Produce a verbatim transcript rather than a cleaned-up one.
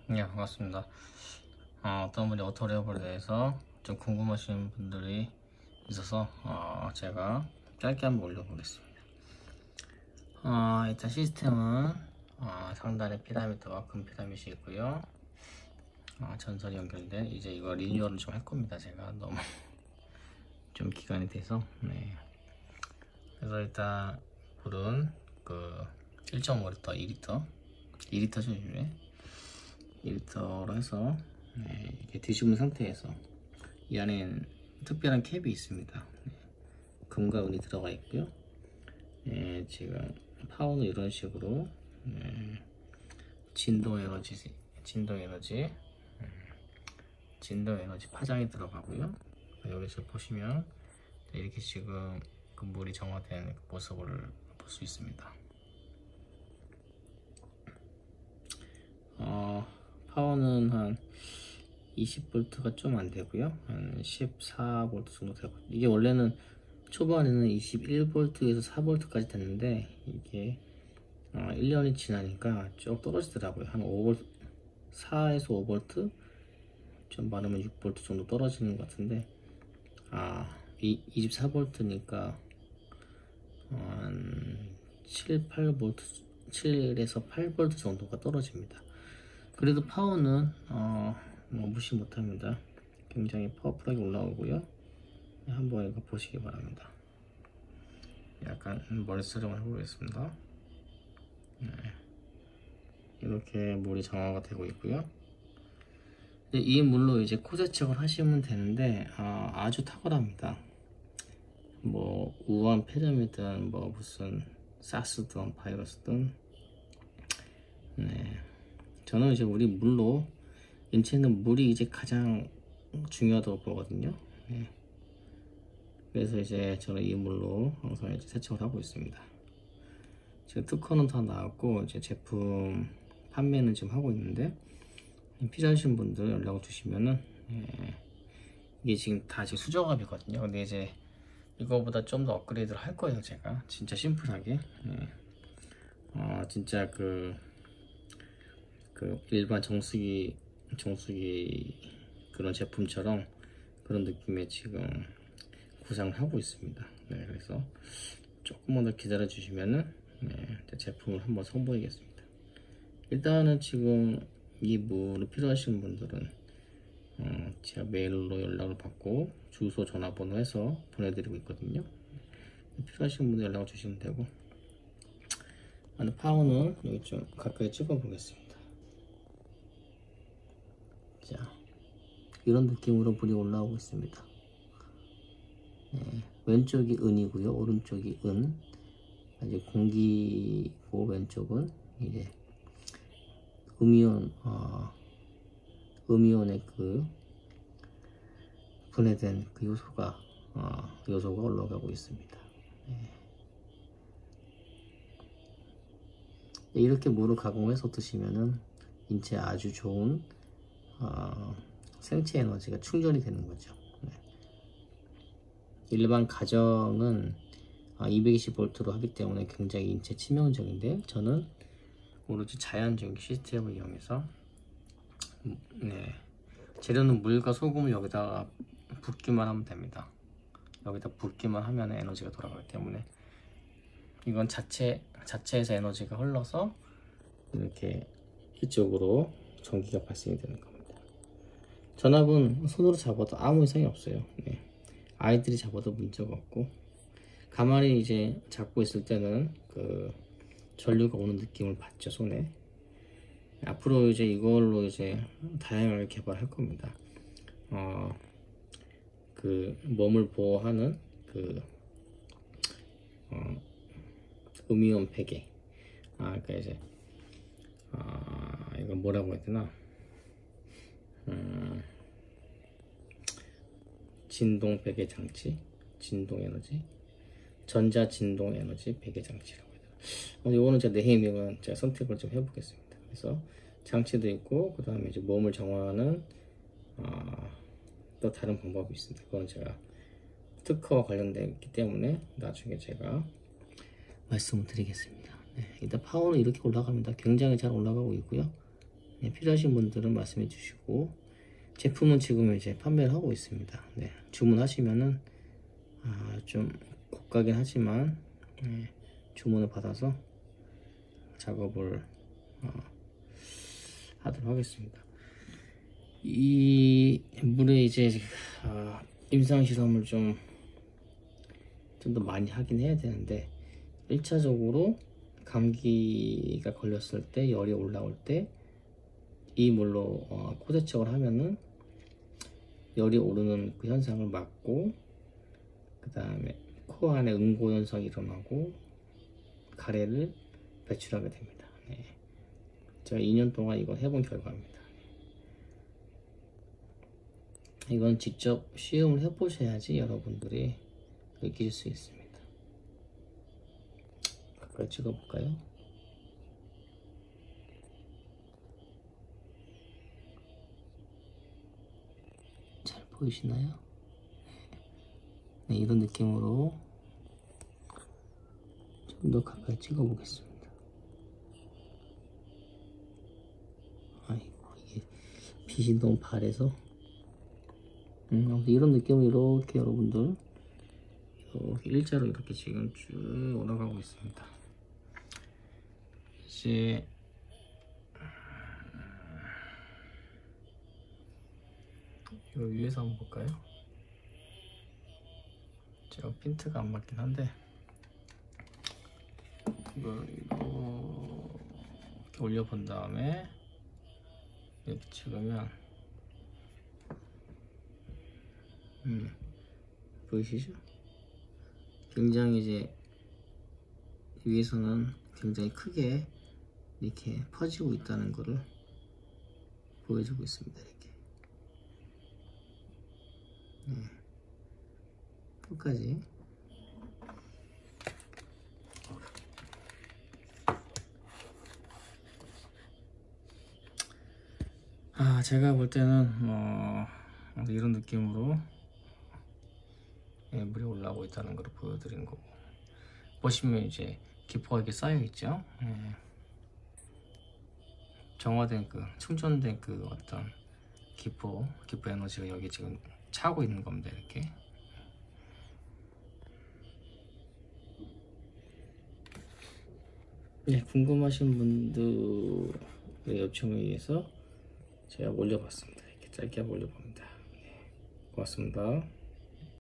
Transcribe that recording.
네, 반갑습니다. 어, 어떤 분이 오토레오블에 대해서 좀 궁금하신 분들이 있어서 어, 제가 짧게 한번 올려보겠습니다. 어, 일단 시스템은 어, 상단에 피라미드와 금 피라미드이 있고요. 어, 전선이 연결된 이제 이거 리뉴얼을 좀 할 겁니다. 제가 너무 좀 기간이 돼서. 네. 그래서 일단 물은 그 일 점 오 리터, 이 리터, 이 리터죠 요즘에. 이 리터로 해서 네, 이렇게 뒤집은 상태에서 이 안에는 특별한 캡이 있습니다. 네, 금과 은이 들어가 있고요. 네, 지금 파워는 이런 식으로 네, 진동 에너지, 진동 에너지, 음, 진동 에너지 파장이 들어가고요. 여기서 보시면 이렇게 지금 그 물이 정화된 모습을 볼 수 있습니다. 어, 파워는 한 이십 볼트가 좀 안 되고요. 한 십사 볼트 정도 되고, 이게 원래는 초반에는 이십일 볼트에서 사 볼트까지 됐는데 이게 어, 일 년이 지나니까 쭉 떨어지더라고요. 한 오 볼트, 사에서 오 볼트, 좀 많으면 육 볼트 정도 떨어지는 것 같은데, 아, 이, 이십사 볼트니까 한 칠, 팔 볼트, 칠에서 팔 볼트 정도가 떨어집니다. 그래도 파워는 어, 뭐 무시 못합니다. 굉장히 파워풀하게 올라오고요. 한번 이거 보시기 바랍니다. 약간 머리 수정을 해보겠습니다. 네. 이렇게 물이 정화가 되고 있고요. 이 물로 이제 코 세척을 하시면 되는데 어, 아주 탁월합니다. 뭐 우한 폐렴이든 뭐 무슨 사스든 바이러스든, 네. 저는 이제 우리 물로, 인체는 물이 이제 가장 중요하다고 보거든요. 네. 그래서 이제 저는 이 물로 항상 이제 세척을 하고 있습니다. 지금 특허는 다 나왔고 이제 제품 판매는 지금 하고 있는데, 필요하신 분들 연락을 주시면은 예, 이게 지금 다 지금 수저갑이거든요. 근데 이제 이거보다 좀 더 업그레이드를 할 거예요. 제가 진짜 심플하게. 예. 어, 진짜 그, 그 일반 정수기 정수기 그런 제품처럼 그런 느낌의 지금 구상을 하고 있습니다. 네, 그래서 조금만 더 기다려 주시면은 네, 제품을 한번 선보이겠습니다. 일단은 지금 이 물을 필요하신 분들은 어, 제가 메일로 연락을 받고 주소 전화번호 해서 보내드리고 있거든요. 필요하신 분들 연락을 주시면 되고, 안에 파워는 여기 좀 가까이 찍어 보겠습니다. 자, 이런 느낌으로 불이 올라오고 있습니다. 네, 왼쪽이 은이고요, 오른쪽이 은. 이제 공기고, 왼쪽은 이제 음이온, 어, 음이온의 그 분해된 그 요소가 어, 요소가 올라가고 있습니다. 네. 이렇게 물을 가공해서 드시면은 인체에 아주 좋은 어, 생체 에너지가 충전이 되는 거죠. 네. 일반 가정은 어, 이백이십 볼트로 하기 때문에 굉장히 인체 치명적인데, 저는 오로지 자연적인 시스템을 이용해서 음, 네. 재료는 물과 소금을 여기다가 붓기만 하면 됩니다. 여기다 붓기만 하면 에너지가 돌아가기 때문에 이건 자체, 자체에서 에너지가 흘러서 이렇게 이쪽으로 전기가 발생이 되는 겁니다. 전압은 손으로 잡아도 아무 이상이 없어요. 네. 아이들이 잡아도 문제가 없고, 가만히 이제 잡고 있을 때는 그 전류가 오는 느낌을 받죠, 손에. 앞으로 이제 이걸로 이제 다양하게 개발할 겁니다. 어, 그 몸을 보호하는 그 어, 음이온 베개. 아, 그러니까 이제 아, 이거 뭐라고 해야 되나? 음, 진동 베개 장치, 진동 에너지, 전자 진동 에너지 베개 장치라고 해야 되나? 이거는 제 네이밍은 제가 선택을 좀 해보겠습니다. 그래서 장치도 있고, 그 다음에 이제 몸을 정화하는 어, 또 다른 방법이 있습니다. 그건 제가 특허와 관련되어 있기 때문에 나중에 제가 말씀을 드리겠습니다. 네, 일단 파워는 이렇게 올라갑니다. 굉장히 잘 올라가고 있고요. 네, 필요하신 분들은 말씀해 주시고, 제품은 지금 이제 판매를 하고 있습니다. 네, 주문하시면은 아, 좀 고가긴 하지만 네, 주문을 받아서 작업을 어, 하도록 하겠습니다. 이 물에 이제 어, 임상 실험을 좀 좀 더 많이 하긴 해야 되는데, 일 차적으로 감기가 걸렸을 때, 열이 올라올 때 이 물로 어, 코 세척을 하면은 열이 오르는 그 현상을 막고, 그 다음에 코 안에 응고 현상이 일어나고 가래를 배출하게 됩니다. 네. 제가 이 년 동안 이거 해본 결과입니다. 이건 직접 시음을 해보셔야지 여러분들이 느낄 수 있습니다. 가까이 찍어볼까요? 잘 보이시나요? 네, 이런 느낌으로 좀 더 가까이 찍어보겠습니다. 아이고, 이게 빛이 너무 바래서. 음, 아무튼 이런 느낌으로 이렇게 여러분들 이렇게 일자로 이렇게 지금 쭉 올라가고 있습니다. 이제 이거 위에서 한번 볼까요? 제가 핀트가 안 맞긴 한데, 이걸 이렇게 올려본 다음에 이렇게 찍으면 음, 보이시죠? 굉장히 이제 위에서는 굉장히 크게 이렇게 퍼지고 있다는 것을 보여주고 있습니다. 이렇게 네. 끝까지. 아, 제가 볼 때는 뭐 이런 느낌으로 예, 물이 올라오고 있다는 걸 보여드리는 거고, 보시면 이제 기포가 이렇게 쌓여 있죠. 예. 정화된 그 충전된 그 어떤 기포 기포 에너지가 여기 지금 차고 있는 겁니다. 이렇게. 네, 궁금하신 분들의 요청에 의해서 제가 올려봤습니다. 이렇게 짧게 한번 올려봅니다. 네, 고맙습니다.